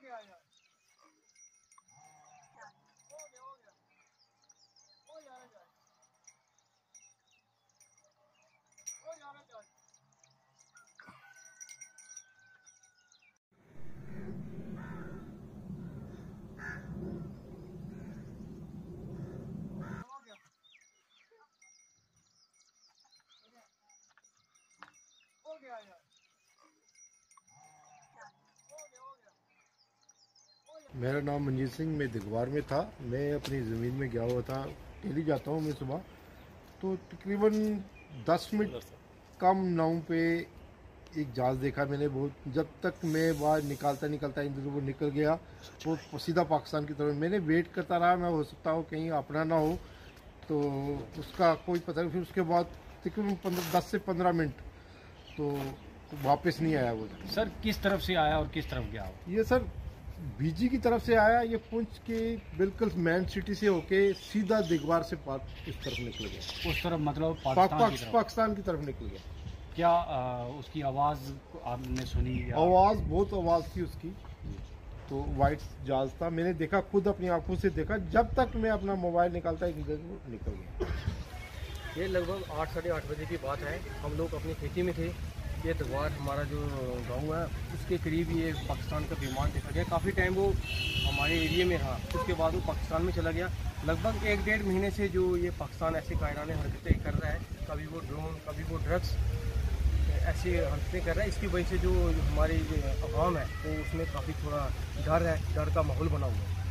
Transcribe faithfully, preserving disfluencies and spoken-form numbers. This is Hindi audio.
गया यार, हो गया हो गया हो जा रहा है, हो जा रहा है, हो गया हो गया यार, हो गया हो गया। मेरा नाम मंजीत सिंह, मैं दिगवार में था। मैं अपनी ज़मीन में गया हुआ था। डेली जाता हूँ मैं सुबह, तो तकरीबन दस मिनट कम नाव पे एक जहाज़ देखा मैंने। बहुत जब तक मैं बाहर निकालता निकलता इधर वो निकल गया, वो सीधा पाकिस्तान की तरफ। मैंने वेट करता रहा, मैं हो सकता हो कहीं अपना ना हो, तो उसका कोई पता नहीं। फिर उसके बाद तकरीबन पंद्रह दस से पंद्रह मिनट तो वापस नहीं आया वो। सर किस तरफ से आया और किस तरफ गया? ये सर बीजी की तरफ से आया, ये पुंछ के बिल्कुल मेन सिटी से होके सीधा दिगवार से पाक इस तरफ निकल गया। उस तरफ मतलब पाक, पाकिस्तान पाक, की तरफ? पाकिस्तान की तरफ निकल गया। क्या आ, उसकी आवाज़ आपने सुनी या? आवाज़ बहुत आवाज़ थी उसकी, तो वाइट जहाज था। मैंने देखा, खुद अपनी आंखों से देखा। जब तक मैं अपना मोबाइल निकालता इधर निकल गया। ये लगभग आठ साढ़े आठ बजे की बात है। हम लोग अपनी खेती में थे। ये दिगवार हमारा जो गांव है उसके करीब ये पाकिस्तान का विमान देखा गया। काफ़ी टाइम वो हमारे एरिया में रहा, उसके बाद वो पाकिस्तान में चला गया। लगभग एक डेढ़ महीने से जो ये पाकिस्तान ऐसे कायराने हरकतें कर रहा है, कभी वो ड्रोन कभी वो ड्रग्स ऐसी हरकतें कर रहा है। इसकी वजह से जो हमारी अवाम है वो उसमें काफ़ी थोड़ा डर है, डर का माहौल बना हुआ है।